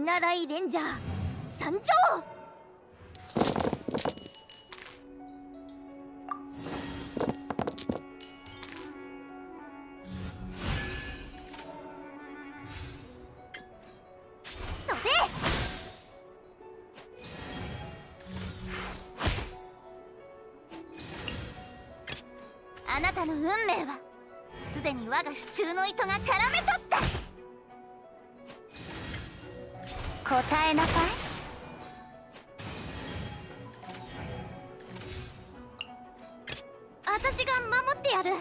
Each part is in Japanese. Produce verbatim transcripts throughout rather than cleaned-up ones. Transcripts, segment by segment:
習いレンジャー参上。あなたの運命はすでに我が手中の糸が絡め取った。答えなさい。私が守ってやる。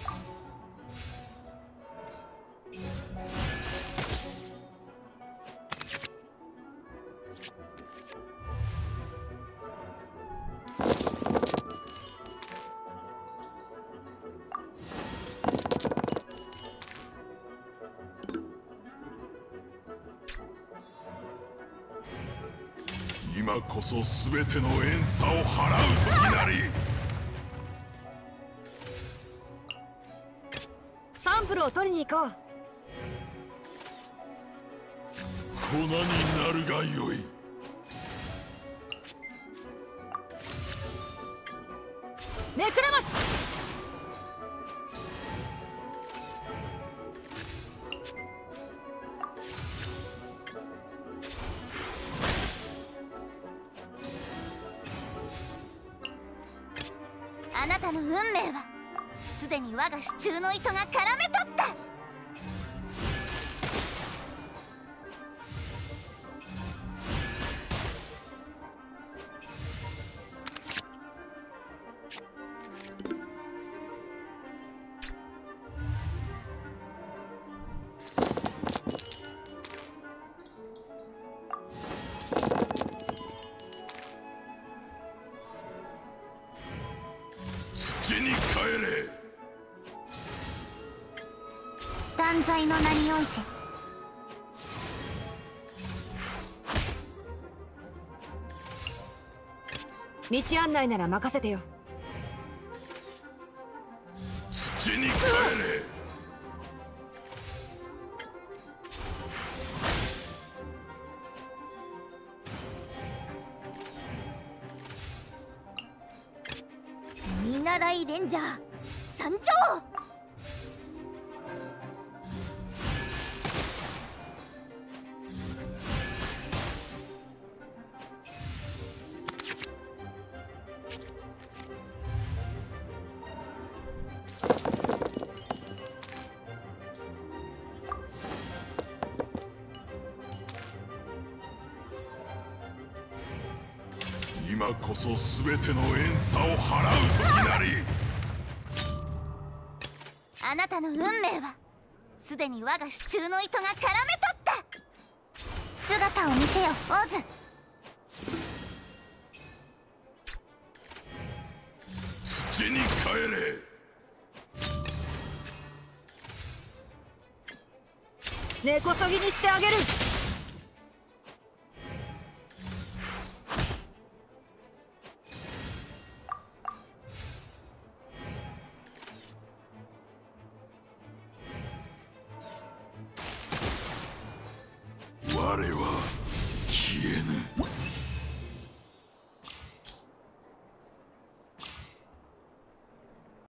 今こそ全ての怨嗟を払う時なり。 サンプルを取りに行こう。 粉になるがよい。 ネクラマシ。 あなたの運命はすでに我が手中の糸が絡め取った。 土に帰れ。 断罪の名において道案内なら任せてよ。 土に帰れ。 見習いレンジャー参上。 今こそ全ての怨嗟を払う時なり。 あなたの運命はすでに我が手中の糸が絡め取った。姿を見せよオーズ。 土に帰れ。 根こそぎにしてあげる。 我は